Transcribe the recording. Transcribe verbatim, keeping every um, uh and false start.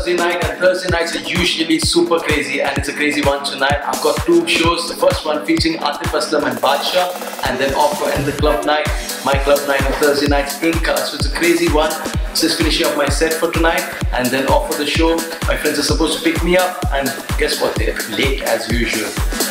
Thursday night, and Thursday nights are usually super crazy, and it's a crazy one tonight. I've got two shows. The first one featuring Atif Aslam and Badshah, and then off to end the club night, my club night on Thursday nights, Inca. So it's a crazy one. Just finishing up my set for tonight, and then off for the show. My friends are supposed to pick me up, and guess what? They're late as usual.